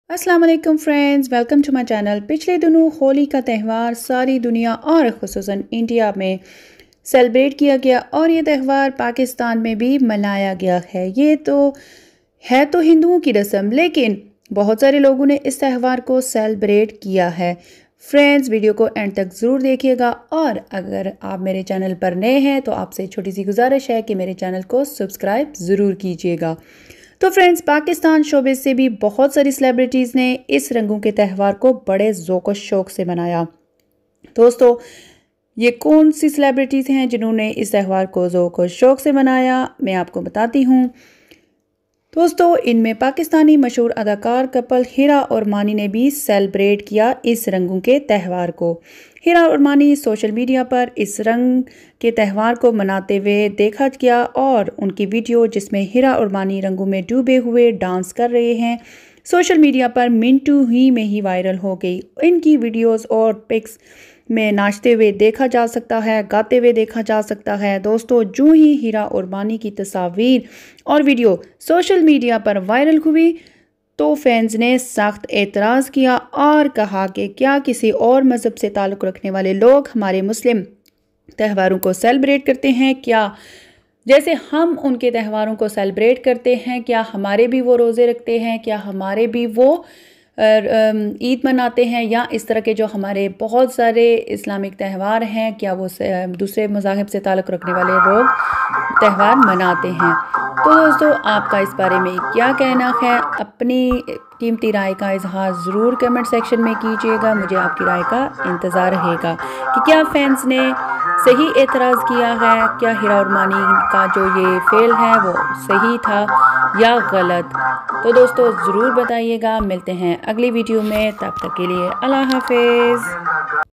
अस्सलाम वालेकुम friends, welcome to my channel. पिछले दिनों होली का त्यौहार सारी दुनिया और ख़ुसूसन इंडिया में सेलिब्रेट किया गया और ये त्यौहार पाकिस्तान में भी मनाया गया है। ये तो हिंदुओं की रस्म, लेकिन बहुत सारे लोगों ने इस त्यौहार को सेलिब्रेट किया है। फ्रेंड्स, वीडियो को एंड तक ज़रूर देखिएगा और अगर आप मेरे चैनल पर नए हैं तो आपसे छोटी सी गुजारिश है कि मेरे चैनल को सब्सक्राइब ज़रूर कीजिएगा। तो फ्रेंड्स, पाकिस्तान शोबिस से भी बहुत सारी सेलिब्रिटीज़ ने इस रंगों के त्यौहार को बड़े ज़ौक़ शौक़ से मनाया। दोस्तों, ये कौन सी सेलिब्रिटीज़ हैं जिन्होंने इस त्यौहार को ज़ौक़ शौक़ से मनाया, मैं आपको बताती हूँ। दोस्तों, इनमें पाकिस्तानी मशहूर अदाकार कपल हिरा और मानी ने भी सेलिब्रेट किया इस रंगों के त्यौहार को। हिरा और मानी सोशल मीडिया पर इस रंग के त्यौहार को मनाते हुए देखा गया और उनकी वीडियो जिसमें हिरा और मानी रंगों में डूबे हुए डांस कर रहे हैं सोशल मीडिया पर मिनटों ही में ही वायरल हो गई। इनकी वीडियोस और पिक्स में नाचते हुए देखा जा सकता है, गाते हुए देखा जा सकता है। दोस्तों, जो ही हीरा और मानी की तस्वीर और वीडियो सोशल मीडिया पर वायरल हुई तो फैंस ने सख्त एतराज़ किया और कहा कि क्या किसी और मज़हब से ताल्लुक़ रखने वाले लोग हमारे मुस्लिम त्योहारों को सेलिब्रेट करते हैं? क्या जैसे हम उनके त्योहारों को सेलिब्रेट करते हैं, क्या हमारे भी वो रोज़े रखते हैं? क्या हमारे भी वो ईद मनाते हैं? या इस तरह के जो हमारे बहुत सारे इस्लामिक त्यौहार हैं, क्या वो दूसरे मज़ाहिब से ताल्लुक़ रखने वाले लोग त्यौहार मनाते हैं? तो दोस्तों, आपका इस बारे में क्या कहना है? अपनी कीमती राय का इजहार ज़रूर कमेंट सेक्शन में कीजिएगा। मुझे आपकी राय का इंतज़ार रहेगा कि क्या फैंस ने सही एतराज़ किया है, क्या हिरा और मानी का जो ये फेल है वो सही था या गलत। तो दोस्तों, ज़रूर बताइएगा। मिलते हैं अगली वीडियो में, तब तक के लिए अल्लाह हाफिज़।